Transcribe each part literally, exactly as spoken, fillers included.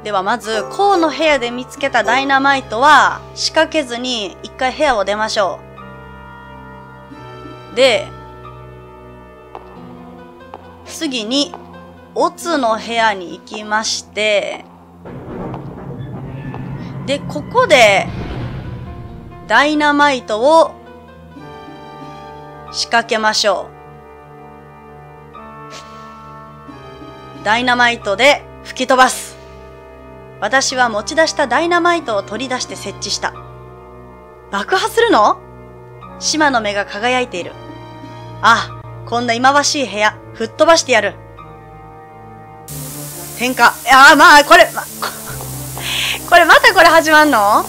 ではまず、コウの部屋で見つけたダイナマイトは仕掛けずに一回部屋を出ましょう。で、次に、オツの部屋に行きまして、で、ここで、ダイナマイトを仕掛けましょう。ダイナマイトで吹き飛ばす。私は持ち出したダイナマイトを取り出して設置した。爆破するの？島の目が輝いている。ああ、こんな忌まわしい部屋、吹っ飛ばしてやる。点火。いやーまあ、これ、ま、これまたこれ始まんの？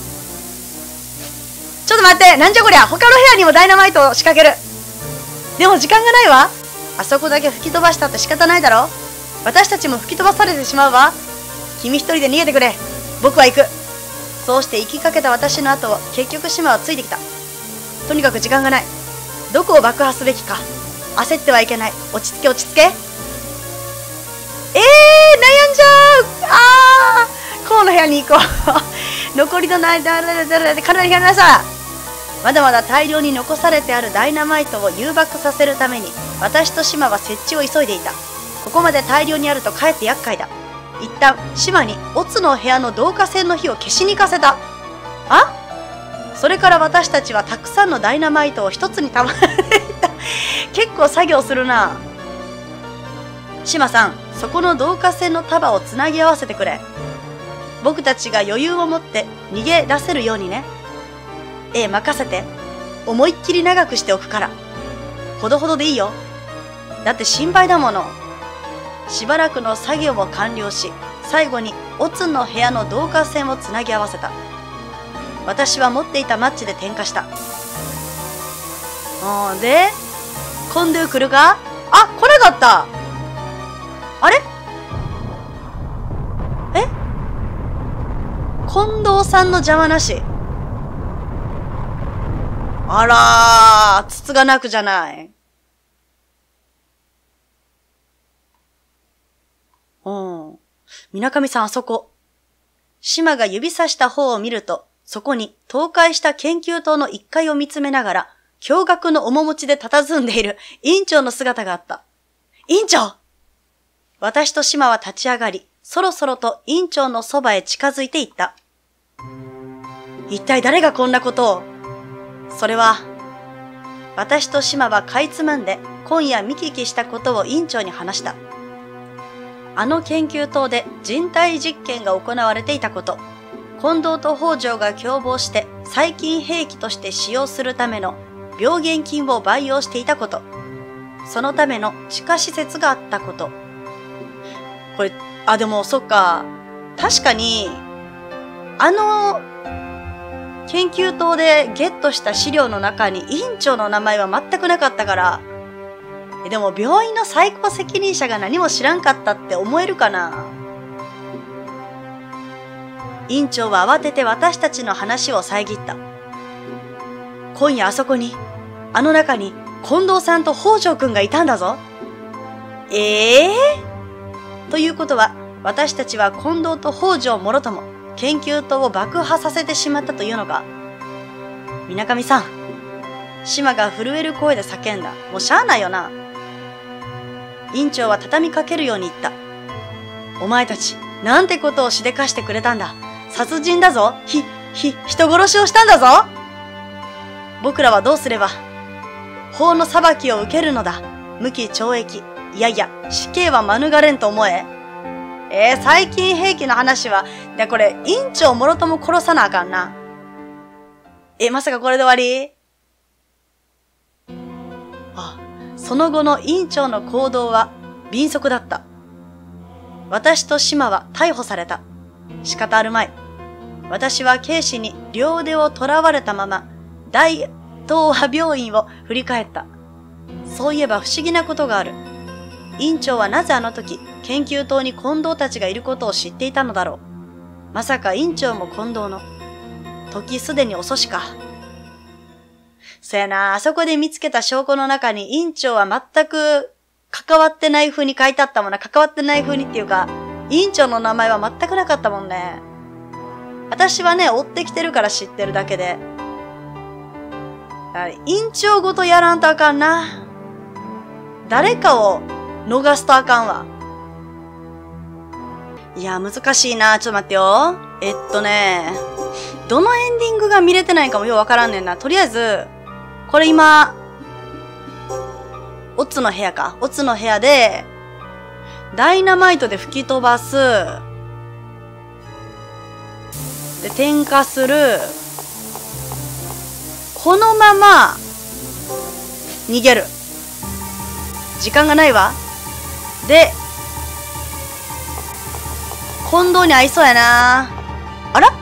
ちょっと待って、なんじゃこりゃ、他の部屋にもダイナマイトを仕掛ける。でも時間がないわ。あそこだけ吹き飛ばしたって仕方ないだろ。私たちも吹き飛ばされてしまうわ。君一人で逃げてくれ。僕は行く。そうして行きかけた私の後を結局島はついてきた。とにかく時間がない。どこを爆破すべきか。焦ってはいけない。落ち着け落ち着け。えー、悩んじゃう。あー、こうの部屋に行こう。残りの間で体にやりなさい。まだまだ大量に残されてあるダイナマイトを誘爆させるために、私と島は設置を急いでいた。ここまで大量にあるとかえって厄介だ。一旦、島にオツの部屋の導火線の火を消しに行かせた。あ？それから私たちはたくさんのダイナマイトを一つにたまれた。結構作業するな。島さん、そこの導火線の束をつなぎ合わせてくれ。僕たちが余裕を持って逃げ出せるようにね。ええ、任せて。思いっきり長くしておくから。ほどほどでいいよ。だって心配だもの。しばらくの作業を完了し、最後にオツの部屋の導火線をつなぎ合わせた。私は持っていたマッチで点火した。あーで、今度来るか？あ、来なかった。あれ？え？近藤さんの邪魔なし。あらー、筒がなくじゃない。うん。水上さんあそこ。島が指さした方を見ると、そこに倒壊した研究棟の一階を見つめながら、驚愕の面持ちで佇んでいる委員長の姿があった。委員長！私と島は立ち上がり、そろそろと委員長のそばへ近づいていった。一体誰がこんなことを？それは、私と島はかいつまんで今夜見聞きしたことを委員長に話した。あの研究棟で人体実験が行われていたこと、近藤と北条が共謀して細菌兵器として使用するための病原菌を培養していたこと、そのための地下施設があったこと。これ、あ、でもそっか、確かに、あの研究棟でゲットした資料の中に委員長の名前は全くなかったから、でも病院の最高責任者が何も知らんかったって思えるかな。委員長は慌てて私たちの話を遮った。今夜あそこに、あの中に近藤さんと北条くんがいたんだぞ。ええー、ということは、私たちは近藤と北条もろとも研究棟を爆破させてしまったというのか。水上さん、島が震える声で叫んだ。もうしゃあないよな。委員長は畳みかけるように言った。お前たち、なんてことをしでかしてくれたんだ。殺人だぞ。ひ、ひ、人殺しをしたんだぞ。僕らはどうすれば、法の裁きを受けるのだ。無期懲役。いやいや、死刑は免れんと思え。えー、細菌兵器の話は、で、これ、委員長もろとも殺さなあかんな。え、まさかこれで終わり？あ、その後の委員長の行動は、敏速だった。私と島は逮捕された。仕方あるまい。私は警視に両腕を囚われたまま、大東亜病院を振り返った。そういえば不思議なことがある。委員長はなぜあの時、研究棟に近藤たちがいることを知っていたのだろう。まさか委員長も近藤の。時すでに遅しか。そやな、あそこで見つけた証拠の中に委員長は全く関わってない風に書いてあったもんな。関わってない風にっていうか、 委員長の名前は全くなかったもんね。私はね、追ってきてるから知ってるだけで。委員長ごとやらんとあかんな。誰かを逃すとあかんわ。いや、難しいな。ちょっと待ってよ。えっとね、どのエンディングが見れてないかもようわからんねんな。とりあえず、これ今、オツの部屋か。オツの部屋で、ダイナマイトで吹き飛ばす。で、点火する。このまま、逃げる。時間がないわ。で、近藤に合いそうやな。あら？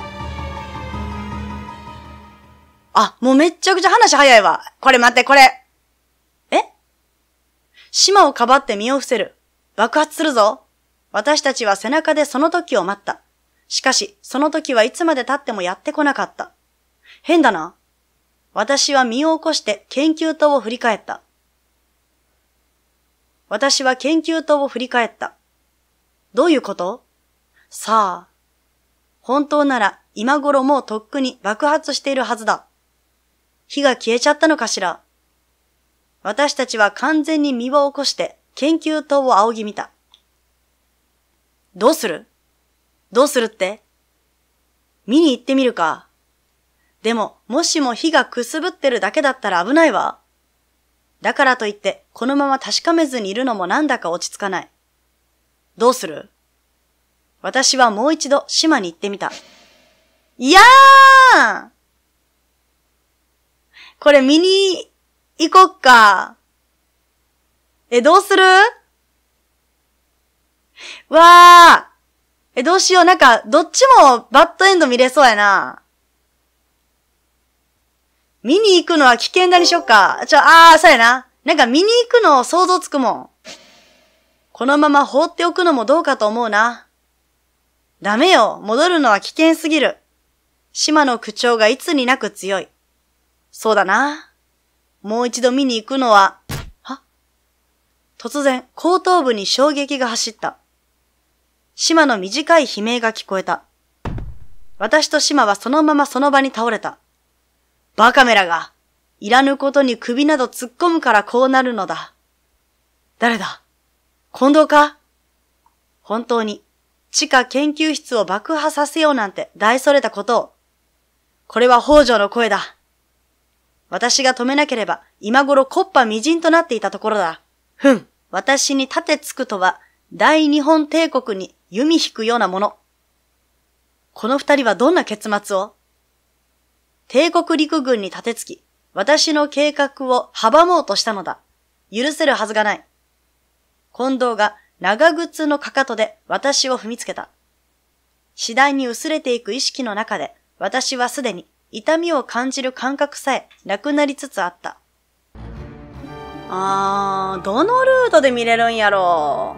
あ、もうめっちゃくちゃ話早いわ。これ待って、これ。え？島をかばって身を伏せる。爆発するぞ。私たちは背中でその時を待った。しかし、その時はいつまで経ってもやってこなかった。変だな。私は身を起こして研究棟を振り返った。私は研究棟を振り返った。どういうこと？さあ。本当なら今頃もうとっくに爆発しているはずだ。火が消えちゃったのかしら。私たちは完全に身を起こして研究棟を仰ぎ見た。どうする？どうするって？見に行ってみるか。でも、もしも火がくすぶってるだけだったら危ないわ。だからといって、このまま確かめずにいるのもなんだか落ち着かない。どうする？私はもう一度島に行ってみた。いやー！これ見に行こっか。え、どうする？わー！え、どうしよう。なんか、どっちもバッドエンド見れそうやな。見に行くのは危険だにしよっか。ちょ、あー、そうやな。なんか見に行くの想像つくもん。このまま放っておくのもどうかと思うな。ダメよ。戻るのは危険すぎる。島の口調がいつになく強い。そうだな。もう一度見に行くのは、は？突然、後頭部に衝撃が走った。島の短い悲鳴が聞こえた。私と島はそのままその場に倒れた。バカめらが、いらぬことに首など突っ込むからこうなるのだ。誰だ？近藤か？本当に、地下研究室を爆破させようなんて大それたことを。これは北条の声だ。私が止めなければ今頃木っ端みじんとなっていたところだ。ふん、私に盾つくとは大日本帝国に弓引くようなもの。この二人はどんな結末を？帝国陸軍に立てつき、私の計画を阻もうとしたのだ。許せるはずがない。近藤が長靴のかかとで私を踏みつけた。次第に薄れていく意識の中で、私はすでに痛みを感じる感覚さえなくなりつつあった。あー、どのルートで見れるんやろ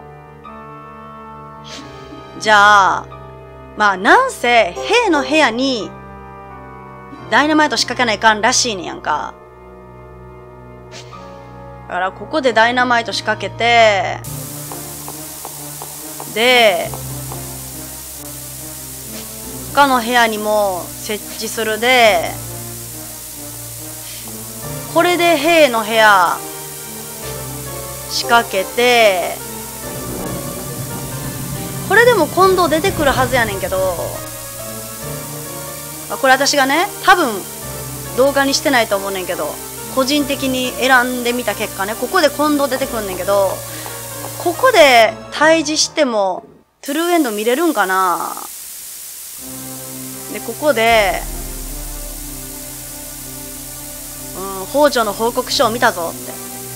う。じゃあ、まあなんせ、兵の部屋に、ダイナマイト仕掛けないかんらしいねやんか。だからここでダイナマイト仕掛けて、で、他の部屋にも設置するで、これで兵の部屋仕掛けて、これでも今度出てくるはずやねんけど、これ私がね、多分動画にしてないと思うねんけど、個人的に選んでみた結果ね、ここで今度出てくるんねんけど、ここで対峙してもトゥルーエンド見れるんかな。で、ここで、うん、北条の報告書を見たぞって。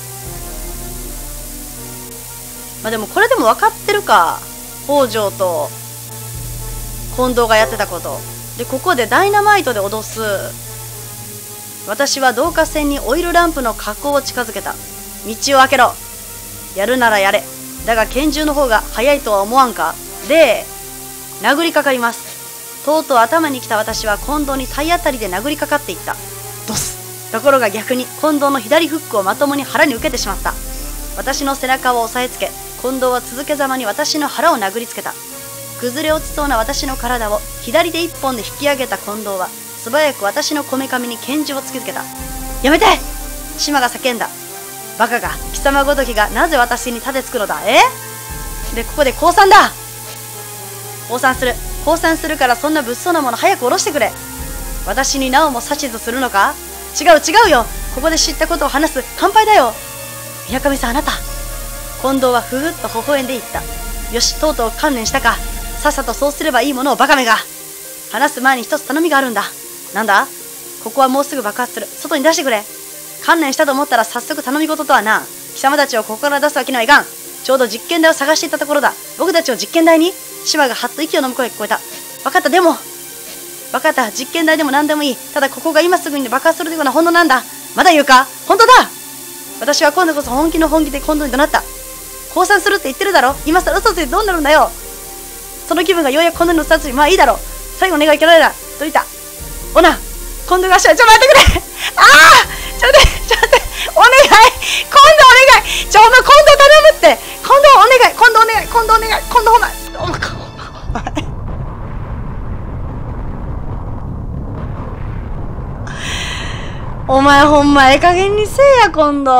まあでもこれでも分かってるか。北条と近藤がやってたこと。で、ここでダイナマイトで脅す。私は導火線にオイルランプの火口を近づけた。道を開けろ。やるならやれ。だが拳銃の方が早いとは思わんか。で、殴りかかります。とうとう頭に来た私は近藤に体当たりで殴りかかっていった。ドス。ところが逆に近藤の左フックをまともに腹に受けてしまった。私の背中を押さえつけ、近藤は続けざまに私の腹を殴りつけた。 崩れ落ちそうな私の体を左手一本で引き上げた近藤は、素早く私のこめかみに拳銃を突きつけた。やめて！島が叫んだ。バカが、貴様ごときがなぜ私に盾つくのだ、え？で、ここで降参だ！降参する。降参するからそんな物騒なもの早く下ろしてくれ。私になおも指図するのか？違う違うよ。ここで知ったことを話す。乾杯だよ。宮上さん、あなた。近藤はふふっと微笑んで言った。よし、とうとう観念したか。さっさとそうすればいいものをバカめが。話す前に一つ頼みがあるんだ。なんだ？ここはもうすぐ爆発する。外に出してくれ。観念したと思ったら早速頼み事とはな。貴様たちをここから出すわけにはいかん。ちょうど実験台を探していたところだ。僕たちを実験台に？島がはっと息を飲む声が聞こえた。わかった、でも。わかった、実験台でも何でもいい。ただここが今すぐに爆発するというのは本当なんだ。まだ言うか？本当だ！私は今度こそ本気の本気で今度に怒鳴った。降参するって言ってるだろ。今さら嘘ついてどうなるんだよ。その気分がようやく今度の二つに、まあいいだろう。最後の願いいけないだ。と言った。おな、今度がしは、ちょ、待ってくれ。ああ、ちょっと待って、ちょっと待って、お願い。今度お願い。ちょ、お前今度頼むって。今度お願い。今度お願い。今度お願い。今度ほんま。お前、お前ほんまええ加減にせえや、今度。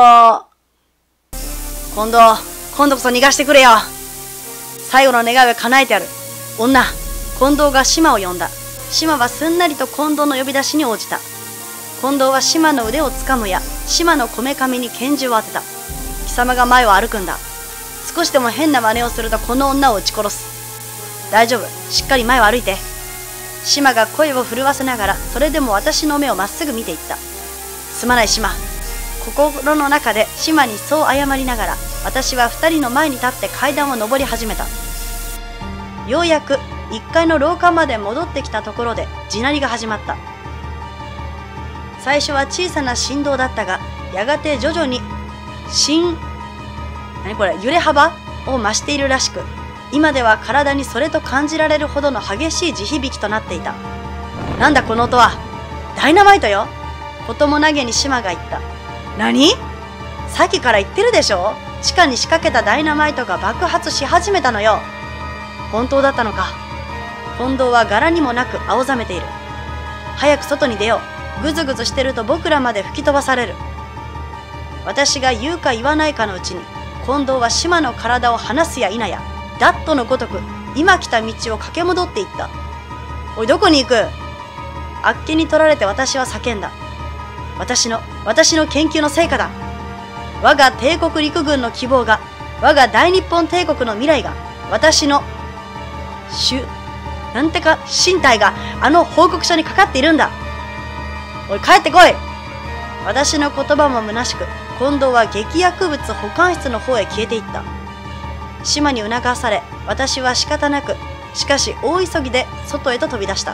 今度、今度こそ逃がしてくれよ。最後の願いを叶えてやる。女、近藤が島を呼んだ。島はすんなりと近藤の呼び出しに応じた。近藤は島の腕をつかむや、島のこめかみに拳銃を当てた。貴様が前を歩くんだ。少しでも変な真似をするとこの女を撃ち殺す。大丈夫、しっかり前を歩いて。島が声を震わせながら、それでも私の目をまっすぐ見ていった。すまない島。心の中で島にそう謝りながら、私は二人の前に立って階段を上り始めた。ようやく一階の廊下まで戻ってきたところで地鳴りが始まった。最初は小さな振動だったが、やがて徐々に振、何これ、揺れ幅を増しているらしく、今では体にそれと感じられるほどの激しい地響きとなっていた。なんだこの音は。ダイナマイトよ。こともなげに島が言った。何？さっきから言ってるでしょ。地下に仕掛けたダイナマイトが爆発し始めたのよ。本当だったのか。近藤は柄にもなく青ざめている。早く外に出よう。ぐずぐずしてると僕らまで吹き飛ばされる。私が言うか言わないかのうちに、近藤は島の体を離すや否や、ダットのごとく今来た道を駆け戻っていった。おい、どこに行く？あっけに取られて私は叫んだ。私の、私の研究の成果だ。我が帝国陸軍の希望が、我が大日本帝国の未来が、私の、しゅ、なんてか、身体があの報告書にかかっているんだ。おい、帰ってこい。私の言葉も虚しく、近藤は劇薬物保管室の方へ消えていった。島に促され、私は仕方なく、しかし大急ぎで外へと飛び出した。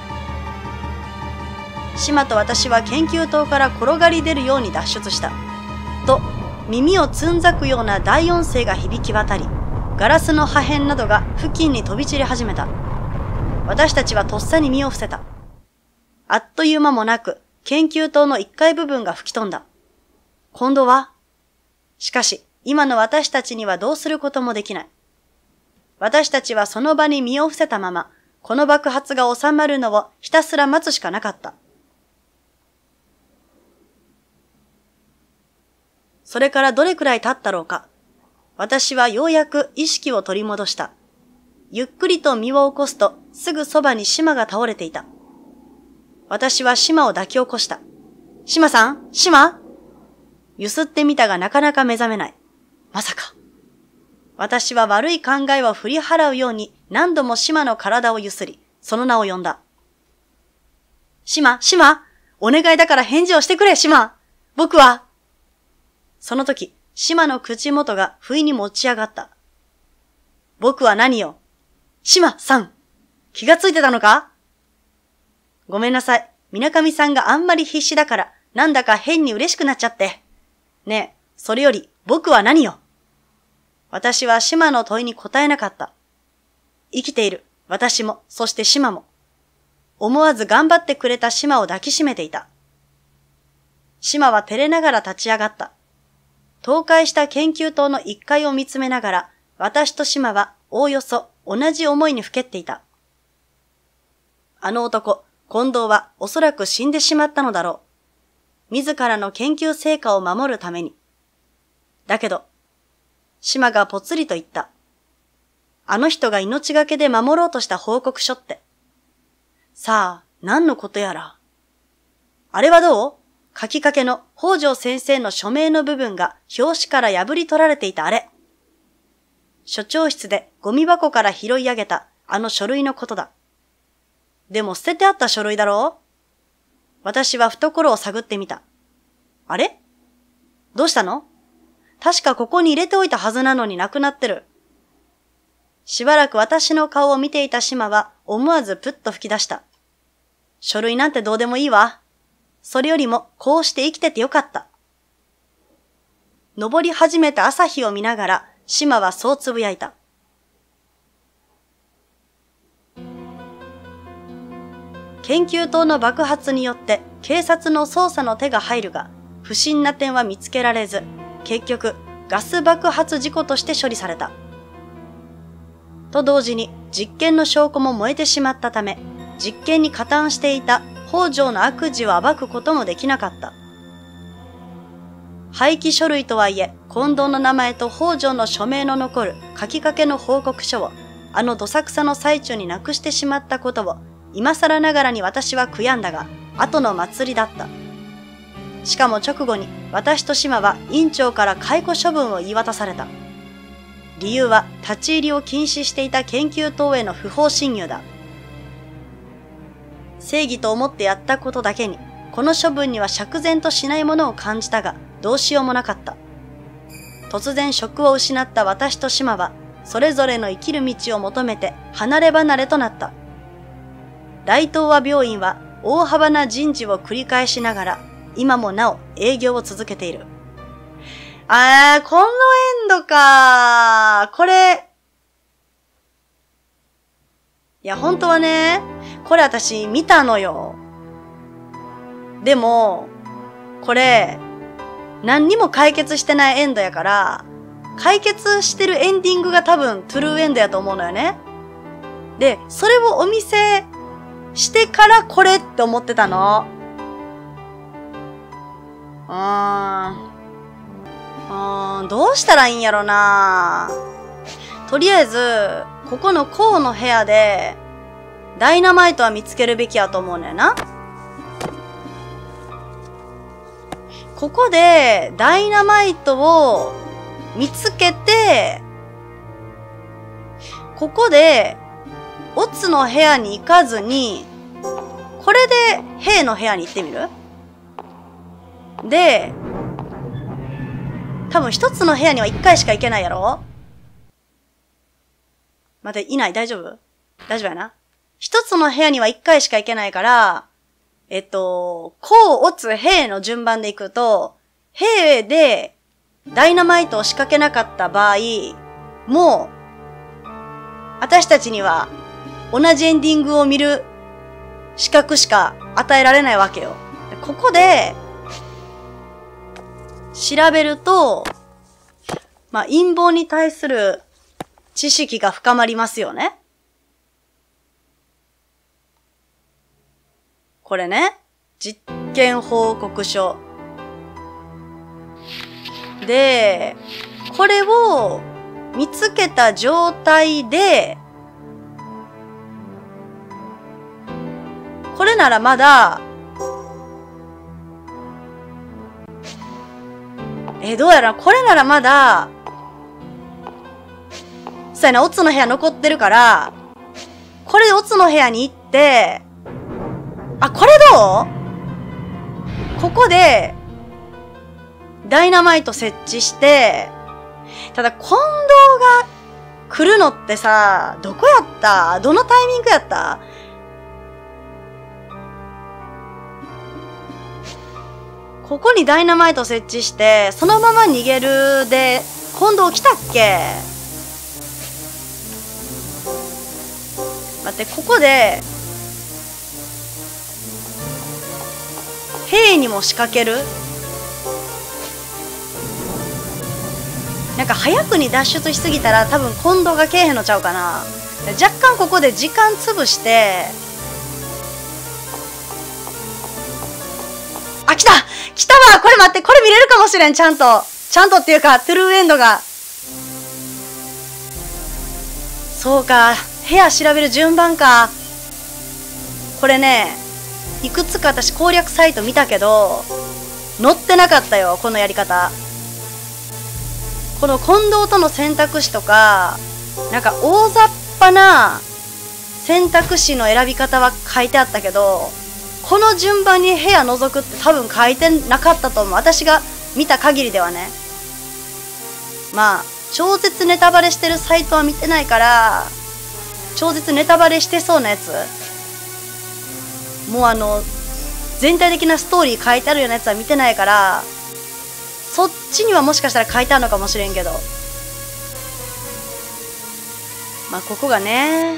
島と私は研究棟から転がり出るように脱出した。と、耳をつんざくような大音声が響き渡り、ガラスの破片などが付近に飛び散り始めた。私たちはとっさに身を伏せた。あっという間もなく、研究棟の一階部分が吹き飛んだ。今度は？しかし、今の私たちにはどうすることもできない。私たちはその場に身を伏せたまま、この爆発が収まるのをひたすら待つしかなかった。それからどれくらい経ったろうか。私はようやく意識を取り戻した。ゆっくりと身を起こすと、すぐそばに島が倒れていた。私は島を抱き起こした。島さん？島？ゆすってみたがなかなか目覚めない。まさか。私は悪い考えを振り払うように何度も島の体をゆすり、その名を呼んだ。島、島、お願いだから返事をしてくれ、島。僕は。その時、島の口元が不意に持ち上がった。僕は何よ。島さん、気がついてたのか？ごめんなさい。水上さんがあんまり必死だから、なんだか変に嬉しくなっちゃって。ねえ、それより僕は何よ。私は島の問いに答えなかった。生きている。私も、そして島も。思わず頑張ってくれた島を抱きしめていた。島は照れながら立ち上がった。倒壊した研究棟の一階を見つめながら、私と島はおおよそ同じ思いにふけっていた。あの男、近藤はおそらく死んでしまったのだろう。自らの研究成果を守るために。だけど、島がぽつりと言った。あの人が命がけで守ろうとした報告書って。さあ、何のことやら。あれはどう？書きかけの北条先生の署名の部分が表紙から破り取られていたあれ。所長室でゴミ箱から拾い上げたあの書類のことだ。でも捨ててあった書類だろう？私は懐を探ってみた。あれ？どうしたの？確かここに入れておいたはずなのになくなってる。しばらく私の顔を見ていた島は思わずプッと吹き出した。書類なんてどうでもいいわ。それよりもこうして生きててよかった。昇り始めた朝日を見ながら島はそうつぶやいた。研究棟の爆発によって警察の捜査の手が入るが、不審な点は見つけられず、結局ガス爆発事故として処理された。と同時に実験の証拠も燃えてしまったため、実験に加担していた北条の悪事を暴くこともできなかった。廃棄書類とはいえ、近藤の名前と北条の署名の残る書きかけの報告書を、あのどさくさの最中になくしてしまったことを、今更ながらに私は悔やんだが、後の祭りだった。しかも直後に私と島は院長から解雇処分を言い渡された。理由は立ち入りを禁止していた研究棟への不法侵入だ。正義と思ってやったことだけに、この処分には釈然としないものを感じたが、どうしようもなかった。突然職を失った私と島は、それぞれの生きる道を求めて離れ離れとなった。大東亜病院は大幅な人事を繰り返しながら、今もなお営業を続けている。あー、このエンドかー。これ。いや、本当はね、これ私見たのよ。でも、これ、何にも解決してないエンドやから、解決してるエンディングが多分トゥルーエンドやと思うのよね。で、それをお見せしてからこれって思ってたの。うーん。うーん、どうしたらいいんやろな。とりあえず、ここのコウの部屋で、ダイナマイトは見つけるべきやと思うのよな。ここで、ダイナマイトを見つけて、ここで、オツの部屋に行かずに、これで、ヘイの部屋に行ってみる？で、多分一つの部屋には一回しか行けないやろ？待って、いない？大丈夫？大丈夫やな？一つの部屋には一回しか行けないから、えっと、こう、オツ、ヘイの順番で行くと、ヘイでダイナマイトを仕掛けなかった場合、もう、私たちには同じエンディングを見る資格しか与えられないわけよ。ここで、調べると、まあ、陰謀に対する知識が深まりますよね。これね、実験報告書。で、これを見つけた状態で、これならまだ、え、どうやら、これならまだ、そうやな、オツの部屋残ってるから、これでオツの部屋に行って、あ、これどう？ここで、ダイナマイト設置して、ただ、近藤が来るのってさ、どこやった？どのタイミングやった？ここにダイナマイト設置して、そのまま逃げるで、近藤来たっけ？待って、ここで、兵にも仕掛ける？ なんか早くに脱出しすぎたら多分近藤がけえへんのちゃうかな。若干ここで時間潰して、あ、来た来たわ。これ待って、これ見れるかもしれん。ちゃんとちゃんとっていうかトゥルーエンドが。そうか、部屋調べる順番か。これね、いくつか私攻略サイト見たけど載ってなかったよ、このやり方。この近藤との選択肢とか、なんか大雑把な選択肢の選び方は書いてあったけど、この順番に部屋覗くって多分書いてなかったと思う。私が見た限りではね。まあ超絶ネタバレしてるサイトは見てないから、超絶ネタバレしてそうなやつ、もうあの全体的なストーリー書いてあるようなやつは見てないから、そっちにはもしかしたら書いてあるのかもしれんけど、まあここがね、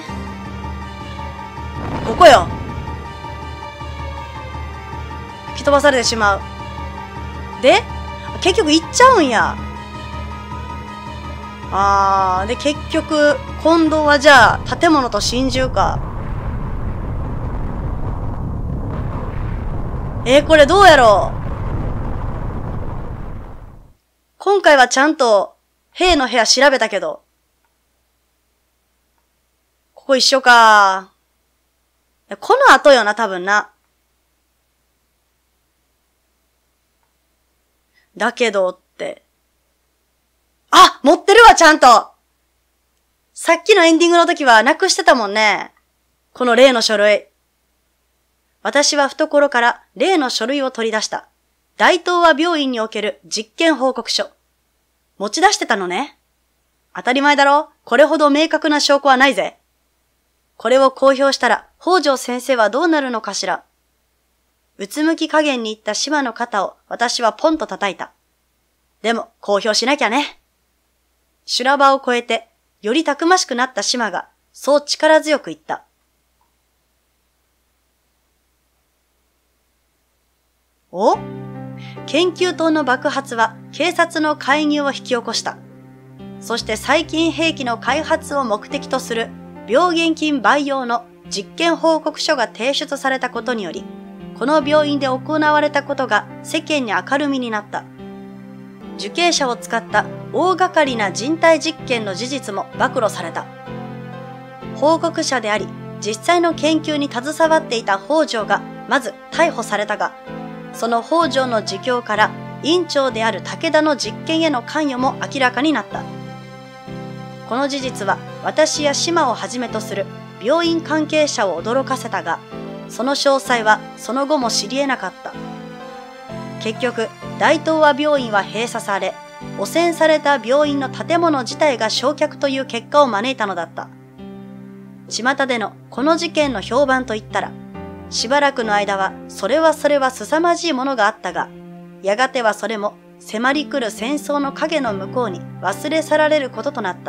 ここよ。吹き飛ばされてしまう。で結局行っちゃうんや。あー、で結局近藤はじゃあ建物と心中か。えー、これどうやろう。今回はちゃんと兵の部屋調べたけど、ここ一緒か。この後よな、多分な。だけどって。あ、持ってるわ、ちゃんと。さっきのエンディングの時はなくしてたもんね。この例の書類。私は懐から例の書類を取り出した。大東亜病院における実験報告書。持ち出してたのね。当たり前だろ。これほど明確な証拠はないぜ。これを公表したら、北条先生はどうなるのかしら。うつむき加減に言った島の肩を私はポンと叩いた。でも、公表しなきゃね。修羅場を越えて、よりたくましくなった島が、そう力強く言った。お？研究棟の爆発は警察の介入を引き起こした。そして細菌兵器の開発を目的とする病原菌培養の実験報告書が提出されたことにより、この病院で行われたことが世間に明るみになった。受刑者を使った大掛かりな人体実験の事実も暴露された。報告者であり、実際の研究に携わっていた北条がまず逮捕されたが、その北条の自供から院長である武田の実験への関与も明らかになった。この事実は私や島をはじめとする病院関係者を驚かせたが、その詳細はその後も知り得なかった。結局、大東亜病院は閉鎖され、汚染された病院の建物自体が焼却という結果を招いたのだった。巷でのこの事件の評判といったら、しばらくの間はそれはそれは凄まじいものがあったが、やがてはそれも迫り来る戦争の影の向こうに忘れ去られることとなった。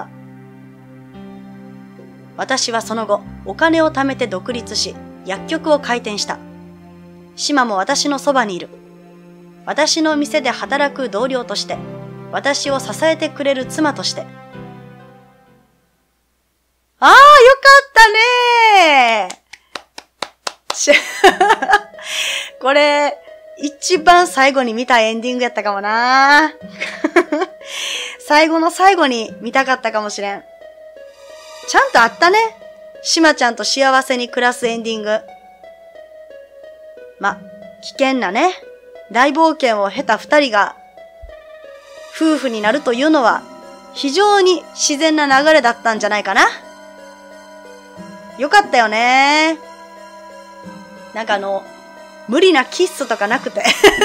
私はその後、お金を貯めて独立し、薬局を開店した。島も私のそばにいる。私の店で働く同僚として、私を支えてくれる妻として。ああ、よかったねーしこれ、一番最後に見たエンディングやったかもな最後の最後に見たかったかもしれん。ちゃんとあったね。しまちゃんと幸せに暮らすエンディング。ま、危険なね、大冒険を経た二人が、夫婦になるというのは、非常に自然な流れだったんじゃないかな。よかったよね。なんかあの、無理なキッスとかなくて。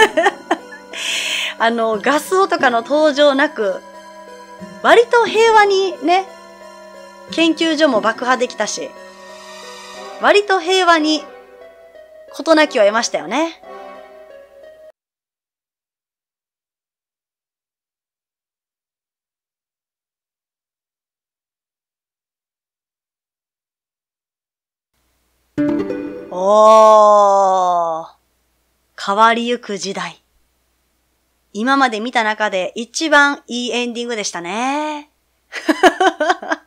あの、ガスオとかの登場なく、割と平和にね、研究所も爆破できたし、割と平和に事なきを得ましたよね。おー、変わりゆく時代。 今まで見た中で一番いいエンディングでしたね。